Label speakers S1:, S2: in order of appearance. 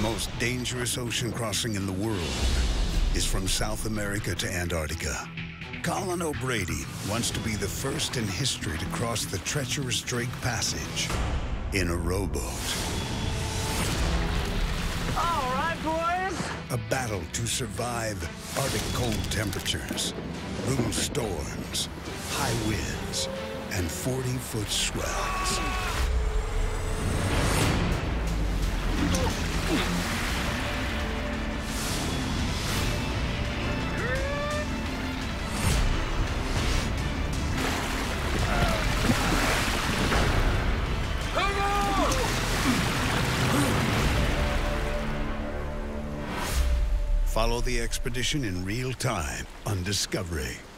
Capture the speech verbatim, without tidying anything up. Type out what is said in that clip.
S1: most dangerous ocean crossing in the world is from South America to Antarctica. Colin O'Brady wants to be the first in history to cross the treacherous Drake Passage in a rowboat.
S2: All right, boys.
S1: A battle to survive Arctic cold temperatures, brutal storms, high winds, and forty-foot swells. Follow the expedition in real time on Discovery.